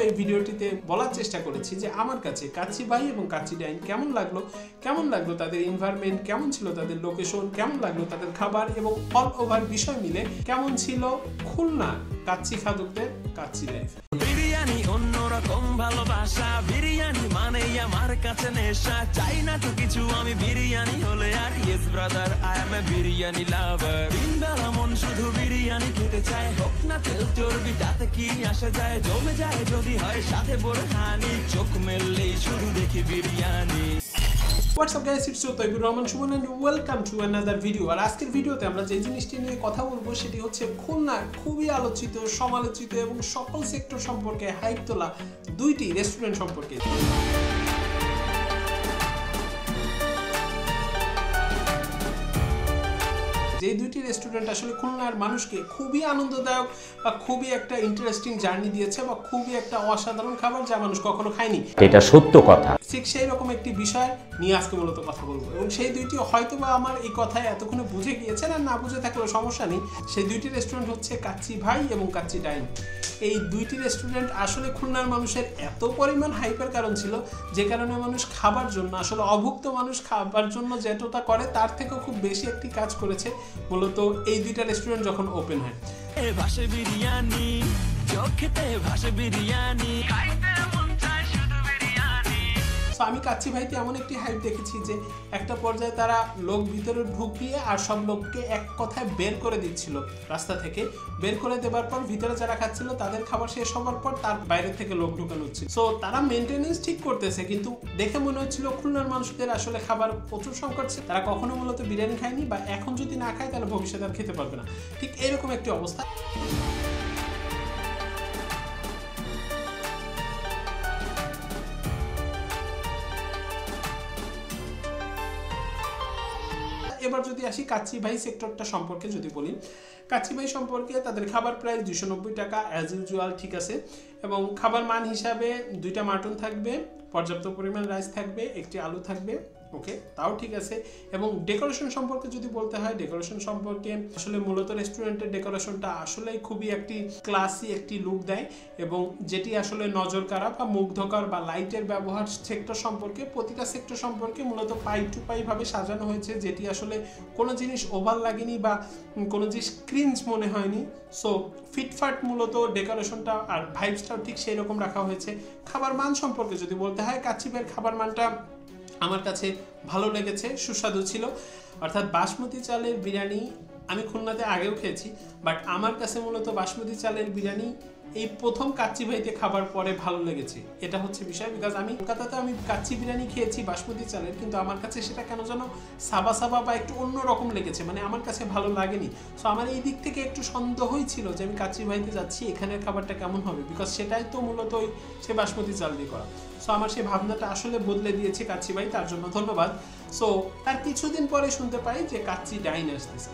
এই ভিডিওটিতে বলার চেষ্টা করেছি যে আমার কাছে কাচ্চি ভাই এবং কাচ্চি ডাইন কেমন লাগলো তাদের এনভায়রনমেন্ট কেমন ছিল, তাদের লোকেশন কেমন লাগলো, তাদের খাবার এবং অল ওভার বিষয় মিলে কেমন ছিল খুলনা কাচ্চি খাদকদের কাচ্চি লাইফ। বিরিয়ানি অন্যরকম ভালোবাসা, বিরিয়ানি মানে আমার কাছে নেশা, চাই না তো কিছু আমি বিরিয়ানি হলে আর yes brother I am a biryani lover. দিনবেলা মন শুধু বিরিয়ানি খেতে চায়, হোক না তেল চর্বি তাতে কি আসে যায়, জমে যায় যদি হয় সাথে বোরহানি, চোখ মেললেই শুধু দেখি biryani. What's up guys, it's TRSumon and welcome to another video। আর আজকের ভিডিওতে আমরা যে জিনিসটি নিয়ে কথা বলবো সেটি হচ্ছে খুলনার খুবই আলোচিত, সমালোচিত এবং সকল সেক্টর সম্পর্কে হাইপ তোলা দুইটি রেস্টুরেন্ট সম্পর্কে। যে দুইটি রেস্টুরেন্ট আসলে খুলনার মানুষকে খুবই আনন্দদায়ক বা খুবই একটা ইন্টারেস্টিং জার্নি দিয়েছে বা খুবই একটা অসাধারণ খাবার যা মানুষ কখনো খায়নি, এটা সত্য কথা। ঠিক সেই রকম একটি বিষয় নিয়ে আজকে মূলত কথা বলবো এবং সেই দুইটি হয়তো বা আমার এই কথায় এতক্ষণে বুঝে গিয়েছেন, আর না বুঝে থাকলেও সমস্যা নেই। সেই দুইটি রেস্টুরেন্ট হচ্ছে কাচ্চি ভাই এবং কাচ্চি ডাইন। এই দুইটি রেস্টুরেন্ট আসলে খুলনার মানুষের এত পরিমাণ হাইপের কারণ ছিল যে কারণে মানুষ খাবার জন্য, আসলে অভুক্ত মানুষ খাবার জন্য যেটা করে তার থেকেও খুব বেশি একটি কাজ করেছে মূলত এই দুইটা রেস্টুরেন্ট যখন ওপেন হয়। ভাষা বিরিয়ানি চোখেতে ভাষা বিরিয়ানি খাইতে মন চায় শুধু বিরিয়ানি। সো আমি কাচ্চি ভাইতে এমন একটি হাইপ দেখেছি যে একটা পর্যায়ে তারা লোক ভিতরে ঢুকিয়ে আর সব লোককে এক কথায় বের করে দিচ্ছিল, রাস্তা থেকে বের করে দেবার পর ভিতরে যারা খাচ্ছিল তাদের খাবার শেষ হওয়ার পর তার বাইরে থেকে লোক ঢুকানো হচ্ছে। সো তারা মেনটেনেন্স ঠিক করতেছে, কিন্তু দেখে মনে হচ্ছিল খুলনার মানুষদের আসলে খাবার প্রচুর সংকট, তারা কখনো মূলত বিরিয়ানি খায়নি বা এখন যদি না খায় তাহলে ভবিষ্যতে আর খেতে পারবে না, ঠিক এরকম একটি অবস্থা। এবার যদি আসি কাচ্চি ভাই সেক্টরটা সম্পর্কে যদি বলি, কাচ্চি ভাই সম্পর্কে তাদের খাবার প্রাইস 290 টাকা অ্যাজ ইউজুয়াল, ঠিক আছে। এবং খাবার মান হিসাবে 2টা মাটন থাকবে, পর্যাপ্ত পরিমাণ রাইস থাকবে, একটি আলু থাকবে, ওকে তাও ঠিক আছে। এবং ডেকোরেশন সম্পর্কে যদি বলতে হয়, ডেকোরেশন সম্পর্কে আসলে মূলত রেস্টুরেন্টের ডেকোরেশনটা আসলে খুবই একটি ক্লাসি একটি লুক দেয় এবং যেটি আসলে নজর কাড়া বা মুগ্ধকর বা লাইটের ব্যবহার সেক্টর সম্পর্কে, প্রতিটা সেক্টর সম্পর্কে মূলত পাই টু পাই ভাবে সাজানো হয়েছে, যেটি আসলে কোনো জিনিস ওভার লাগেনি বা কোনো জিনিস ক্রিঞ্জ মনে হয়নি। সো ফিটফাট মূলত ডেকোরেশনটা আর ভাইবসটাও ঠিক সেই রকম রাখা হয়েছে। খাবার মান সম্পর্কে যদি বলতে হয়, কাচ্চি ভাইয়ের খাবার মানটা আমার কাছে ভালো লেগেছে, সুস্বাদু ছিল। অর্থাৎ বাসমতি চালের বিরিয়ানি আমি খুলনাতে আগেও খেয়েছি, বাট আমার কাছে মূলত বাসমতি চালের বিরিয়ানি এই প্রথম কাচ্চি ভাইতে খাবার পরে ভালো লেগেছে, এটা হচ্ছে বিষয়। বিকজ আমি কলকাতাতে আমি কাচ্চি বিরিয়ানি খেয়েছি বাসমতি চালের, কিন্তু আমার কাছে সেটা কেন যেন সাবা সাবা বা একটু অন্যরকম লেগেছে, মানে আমার কাছে ভালো লাগেনি। সো আমার এই দিক থেকে একটু সন্দেহই ছিল যে আমি কাচ্চি ভাইতে যাচ্ছি, এখানের খাবারটা কেমন হবে, বিকজ সেটাই তো মূলত ওই সে বাসমতি চাল দিয়ে করা। সো আমার সেই ভাবনাটা আসলে বদলে দিয়েছে কাচ্চি ভাই, তার জন্য ধন্যবাদ। সো তার কিছুদিন পরে শুনতে পাই যে কাচ্চি ডাইন আসতেছে।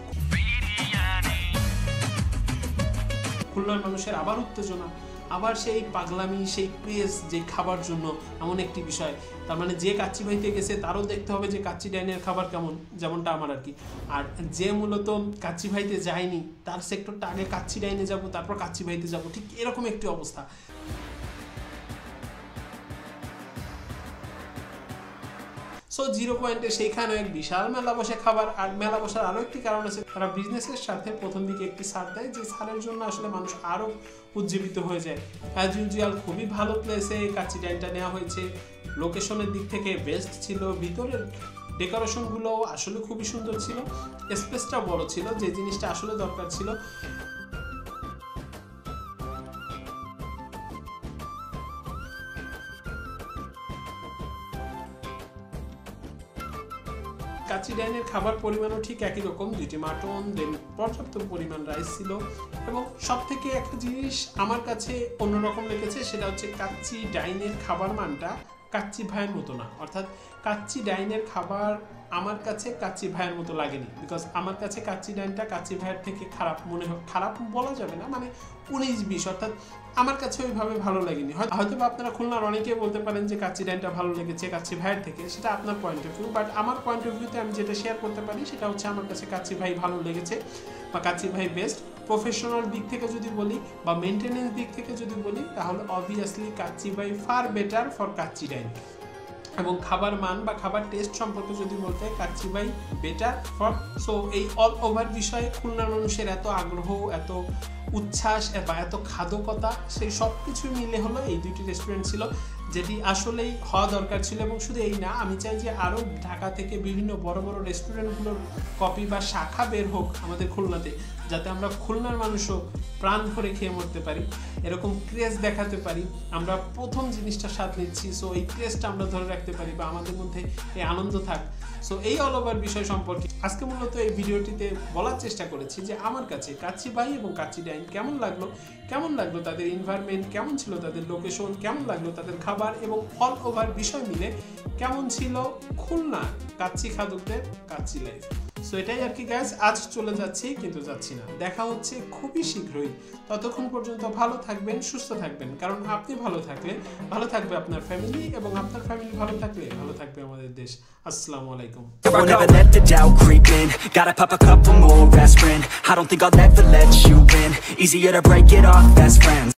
খুলনার মানুষের আবার উত্তেজনা, আবার সেই পাগলামি, সেই ক্রেজ যে খাবার জন্য এমন একটি বিষয়। তার মানে যে কাচ্চি ভাইতে গেছে তারও দেখতে হবে যে কাচ্চি ডাইনের খাবার কেমন, যেমনটা আমার আর কি। আর যে মূলত কাচ্চি ভাইতে যায়নি তার সেক্টরটা আগে কাচ্চি ডাইনে যাব, তারপর কাচ্চি ভাইতে যাব, ঠিক এরকম একটি অবস্থা। সো 0 পয়েন্টে সেইখানে এক বিশাল মেলা বসে খাবার। আর মেলা বসার আরও একটি কারণ আছে, তারা বিজনেসের সাথে প্রথম দিকে একটি ছাড় দেয়, যে ছাড়ের জন্য আসলে মানুষ আরও উজ্জীবিত হয়ে যায়। অ্যাজ ইউজুয়াল খুবই ভালো প্লেসে কাচ্চি ডাইনটা নেওয়া হয়েছে, লোকেশনের দিক থেকে বেস্ট ছিল, ভিতরের ডেকোরেশনগুলো আসলে খুবই সুন্দর ছিল, স্পেসটা বড় ছিল, যে জিনিসটা আসলে দরকার ছিল। কাচ্চি ডাইনের খাবার পরিমাণও ঠিক একই রকম, 2টি মাটন, দেন পর্যাপ্ত পরিমাণ রাইস ছিল। এবং সব থেকে একটা জিনিস আমার কাছে অন্যরকম লেগেছে, সেটা হচ্ছে কাচ্চি ডাইনের খাবার মানটা কাচ্চি ভাইয়ের মতো না। অর্থাৎ কাচ্চি ডাইনের খাবার আমার কাছে কাচ্চি ভাইয়ের মতো লাগেনি, বিকজ আমার কাছে কাচ্চি ডাইনটা কাচ্চি ভাইয়ের থেকে খারাপ মনে হয়, খারাপ বলা যাবে না, মানে 19-20, অর্থাৎ আমার কাছে ওইভাবে ভালো লাগেনি। হয়তো আপনারা খুলনার অনেকেই বলতে পারেন যে কাচ্চি ডাইনটা ভালো লেগেছে কাচ্চি ভাইয়ের থেকে, সেটা আপনার পয়েন্ট অফ ভিউ, বাট আমার পয়েন্ট অফ ভিউতে আমি যেটা শেয়ার করতে পারি সেটা হচ্ছে আমার কাছে কাচ্চি ভাই ভালো লেগেছে বা কাচ্চি ভাই বেস্ট। প্রফেশনাল দিক থেকে যদি বলি বা মেনটেনেন্স দিক থেকে যদি বলি, তাহলে obviously Kacchi Bhai far better for Kacchi Dine. এবং খাবার মান বা খাবার টেস্ট সম্পর্কে যদি বলতে হয়, Kacchi Bhai better for. So এই অল ওভার বিষয়ে খুলনার মানুষের এত আগ্রহ, এত উচ্ছ্বাস বা এত খাদকতা, সেই সব কিছু মিলে হলো এই দুইটি রেস্টুরেন্ট ছিল, যেটি আসলেই হওয়া দরকার ছিল। এবং শুধু এই না, আমি চাই যে আরও ঢাকা থেকে বিভিন্ন বড় বড় রেস্টুরেন্টগুলোর কপি বা শাখা বের হোক আমাদের খুলনাতে, যাতে আমরা খুলনার মানুষও প্রাণ ভরে খেয়ে মরতে পারি, এরকম ক্রেজ দেখাতে পারি। আমরা প্রথম জিনিসটা স্বাদ নিচ্ছি, সো এই ক্রেজটা আমরা ধরে রাখতে পারি বা আমাদের মধ্যে এই আনন্দ থাক। সো এই অল ওভার বিষয় সম্পর্কে আজকে মূলত এই ভিডিওটিতে বলার চেষ্টা করেছি যে আমার কাছে কাচ্চি ভাই এবং কাচ্চি ডাইন কেমন লাগলো তাদের এনভায়রনমেন্ট কেমন ছিল, তাদের লোকেশন কেমন লাগলো, তাদের খাবার এবং অল ওভার বিষয় মিলে কেমন ছিল খুলনা কাচ্চি খাদকদের কাচ্চি লাইফ। সো এটাই আর কি গাইস, আজ চলে যাচ্ছি কিন্তু যাচ্ছি না, দেখা হচ্ছে খুবই শীঘ্রই। ততক্ষণ পর্যন্ত ভালো থাকবেন, সুস্থ থাকবেন, কারণ আপনি ভালো থাকলে ভালো থাকবে আপনার ফ্যামিলি, এবং আপনার ফ্যামিলি ভালো থাকলে ভালো থাকবে আমাদের দেশ। আসসালামু আলাইকুম। Never let the doubt creep in. Gotta pop a couple more aspirin. I don't think I'll ever let you in. Easier to break it off best friends.